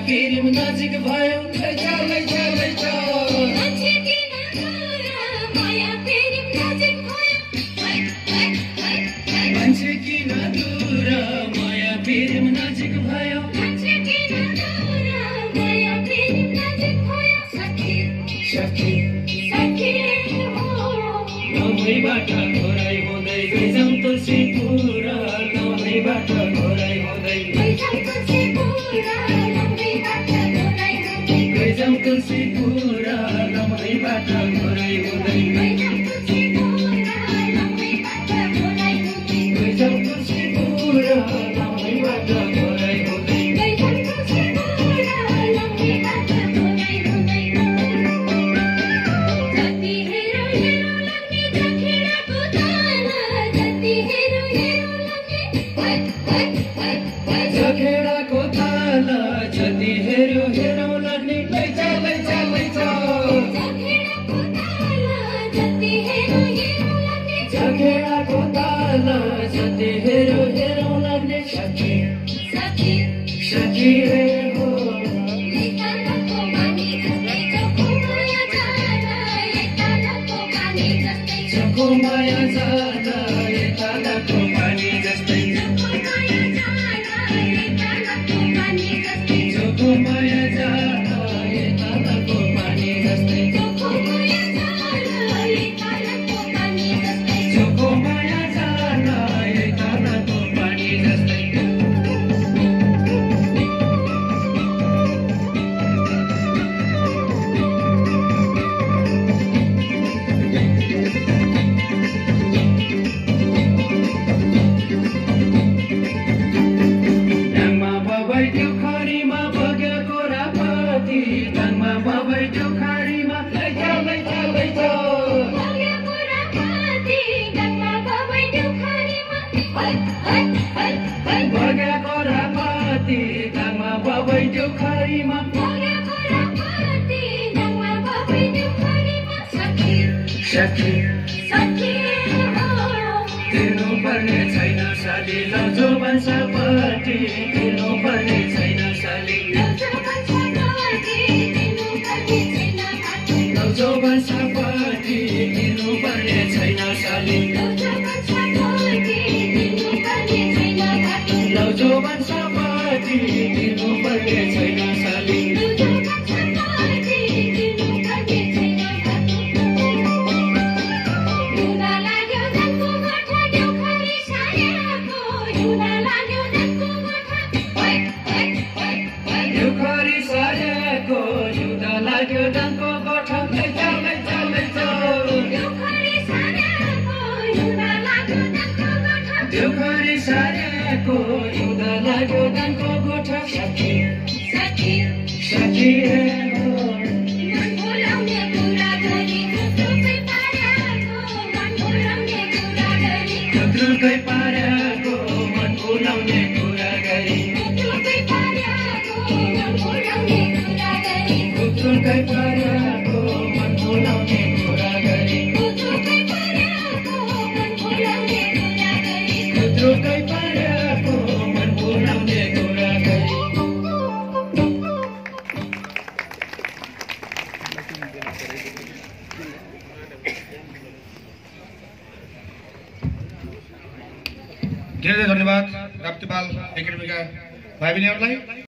प्रेम नजिक भयो लैजा लैजा लैजा मान्छे किन दूर माया प्रेम नजिक भयो मान्छे किन दूर माया प्रेम नजिक भयो मान्छे किन दूर माया प्रेम नजिक भयो सखी सखी सखी नभईबाट घोराइ हुँदै गइजाउँ तुलसीपुर नभईबाट घोराइ हुँदै गइजाउँ तुलसीपुर नभईबाट घोराइ हुँदै गइजाउँ तुलसीपुर नभईबाट घोराइ हुँदै गइजाउँ तुलसीपुर नभईबाट घोराइ हुँदै गइजाउँ तुलसीपुर नभईबाट घोराइ हुँदै गइजाउँ तुलसीपुर नभईबाट घोराइ हुँदै जति हेरो हेरो लाग्ने जखेडाको ताल जति हेरो हेरो लाग्ने जखेडाको ताल जति हेरो हेरो लाग्ने लैजा लैजा लैजा जखेडाको ताल जति हेरो हेरो लाग्ने जखेडाको ताल जति हेरो हेरो लाग्ने सखी सखी सखी रे हो लेकानको बानी जस्तै चोखो माया जान लेकानको बानी जस्तै चोखो माया जान यताको पानी जस्तै चोखो माया जान लेकानको बानी जस्तै चोखो माया जान यताको पानी जस्तै चोखो माया जान लेकानको बानी जस्तै चोखो माया जान यताको पानी जस्तै डाङमा बबैट्यो खरीमा बगेको रापती डाङमा बबैट्यो खरीमा लैजा लैजा लैजा बगेको रापती डाङमा बबैट्यो खरीमा बगेको रापती डाङमा बबैट्यो खरीमा बगेको रापती डाङमा बबैट्यो खरीमा सखी सखी सखी तिर्नु पर्ने छैन साली लौजो भान्सापट्टि तिर्नु पर्ने छैन साली लौजो भान्सापट्टि तिर्नु पर्ने छैन साली लौजो भान्सापट्टि तिर्नु पर्ने छैन साली यो खरी सारेको युद्ध लाग्यो डङ्को गोठा लैजा लैजा लैजा यो खरी सारेको युद्ध लाग्यो डङ्को गोठा सखी सखी सखी रे हो मन बोलाउने कुरा गरी थुप्रै पाराको मन बोलाउने कुरा गरी थुप्रै पाराको मन बोलाउने कुरा गरी थुप्रै पाराको मन बोलाउने कुरा गरी थुप्रै पाराको मन बोलाउने कुरा गरी थुप्रै पाराको मन बोलाउने कुरा गरी थुप्रै पाराको मन बोलाउने कुरा गरी धेरै धेरै धन्यवाद राप्तीपाल एकाडेमीका भाइ बहिनीहरूलाई।